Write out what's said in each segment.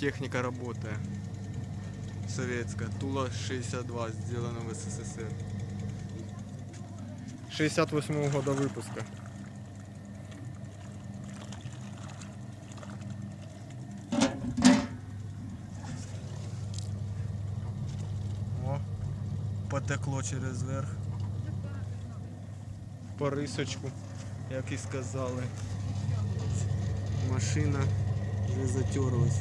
техника работает. Советская. Тула 62, сделана в СССР. 68 года выпуска. О, потекло через верх. По рисочку, як і сказали. Машина вже затерлась.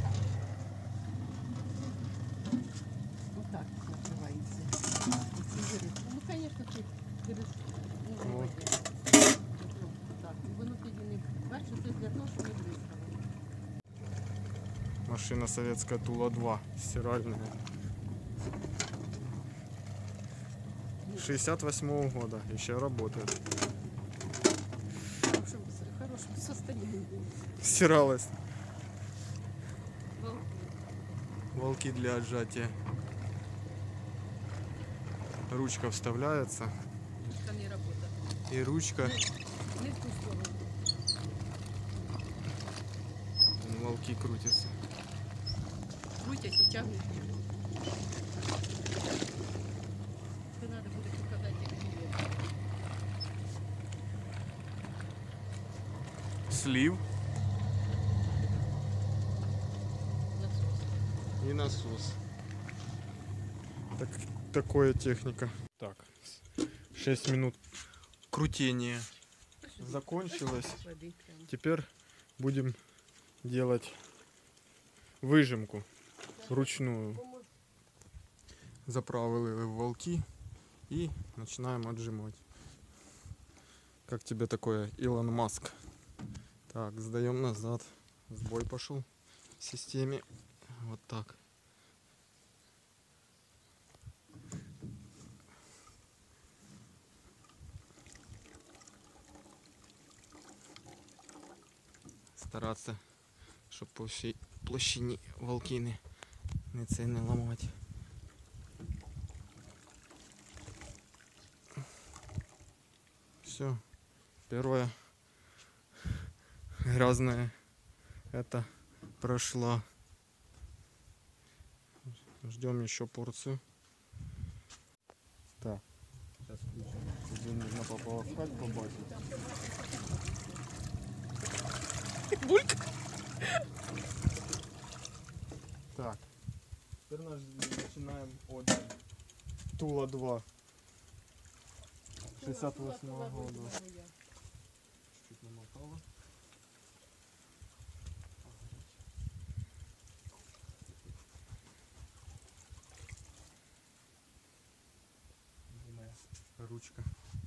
Вот так накрывается. Ну, конечно, ты берешь, Вот. так, воно тоді не бачиш, це для того, щоб не бризкало. Машина советская Тула 2, стиральная. 68 года, еще работает. В хорошем состоянии. Стиралась. Волки. Волки для отжатия. Ручка вставляется. Ручка не работает. И ручка. Не в ту сторону. Волки крутятся. Крутясь и тягнуть. Це треба буде показати, як діє. Слив Насос. и насос. Такое техника. Так, 6 минут крутения закончилось. Води прямо. Теперь будем делать выжимку вручную. Заправили в волки и начинаем отжимать. Как тебе такое, Илон Маск? Так, сдаем назад. Сбой пошел в системе. Вот так. Стараться, щоб по всій площині волки не ламати. Все, первая грязная это прошла. Ждем еще порцию. Так, сейчас включим. Тебе нужно пополоскать, побачить. Бульк. Так, теперь начинаем от Тула 2. 68 года. Чуть намотала. Ручка.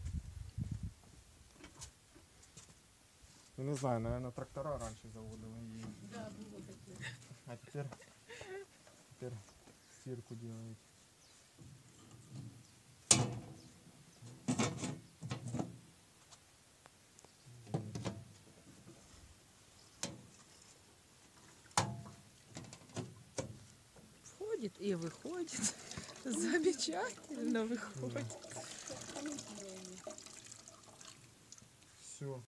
Я не знаю, наверное, трактора раньше заводили її. Да, було таке. А теперь стирку делают. Входит и выходит. Замечательно выходит. Все.